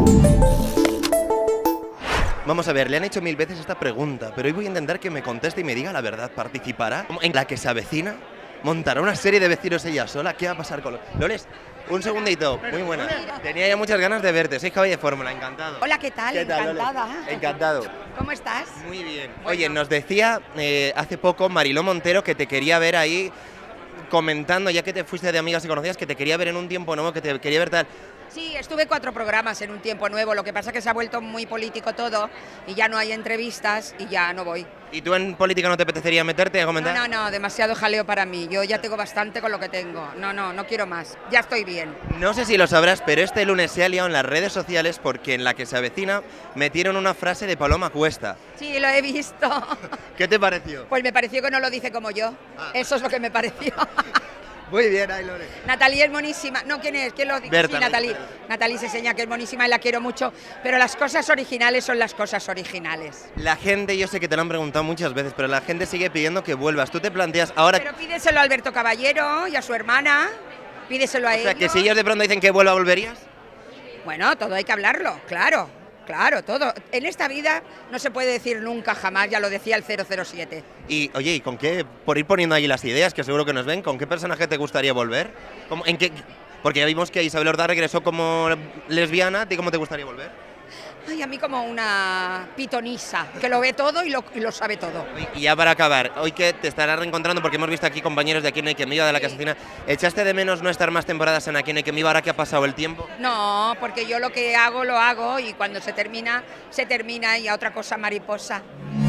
Vamos a ver, le han hecho 1000 veces esta pregunta, pero hoy voy a intentar que me conteste y me diga la verdad. ¿Participará en la que se avecina? ¿Montará una serie de vecinos ella sola? ¿Qué va a pasar con los...? Loles, un segundito, muy buena. Tenía ya muchas ganas de verte, soy Javi de Fórmula, encantado. Hola, ¿qué tal? Encantada. Loles? Encantado. ¿Cómo estás? Muy bien. Bueno. Oye, nos decía hace poco Mariló Montero que te quería ver ahí comentando, ya que te fuiste de Amigas y Conocidas, que te quería ver en un tiempo nuevo, que te quería ver tal... Sí, estuve 4 programas en un tiempo nuevo, lo que pasa es que se ha vuelto muy político todo y ya no hay entrevistas y ya no voy. ¿Y tú en política no te apetecería meterte a comentar? No, demasiado jaleo para mí, yo ya tengo bastante con lo que tengo, no quiero más, ya estoy bien. No sé si lo sabrás, pero este lunes se ha liado en las redes sociales porque en la que se avecina metieron una frase de Paloma Cuesta. Sí, lo he visto. ¿Qué te pareció? Pues me pareció que no lo dice como yo, eso es lo que me pareció. Muy bien, ahí Lore. Natalie es monísima. No, ¿quién es? ¿Quién lo dice? Berta, Sí, Natalie. Berta. Natalie se enseña que es monísima y la quiero mucho, pero las cosas originales son las cosas originales. La gente, yo sé que te lo han preguntado muchas veces, pero la gente sigue pidiendo que vuelvas. ¿Tú te planteas ahora...? Pero pídeselo a Alberto Caballero y a su hermana, pídeselo a O sea, ellos. que si ellos de pronto dicen que vuelva, ¿volverías? Bueno, todo hay que hablarlo, claro, todo. En esta vida no se puede decir nunca jamás, ya lo decía el 007. Y, oye, ¿y con qué, por ir poniendo ahí las ideas, que seguro que nos ven, ¿con qué personaje te gustaría volver? ¿En qué...? Porque ya vimos que Isabel Ordaz regresó como lesbiana, ¿a ti cómo te gustaría volver? Ay, a mí como una pitonisa, que lo ve todo y lo sabe todo. Y ya para acabar, hoy que te estarás reencontrando, porque hemos visto aquí compañeros de Aquí no hay quien viva, de la Casa Cina, ¿echaste de menos no estar más temporadas en Aquí no hay quien viva ahora que ha pasado el tiempo? No, porque yo lo que hago, lo hago y cuando se termina y a otra cosa mariposa.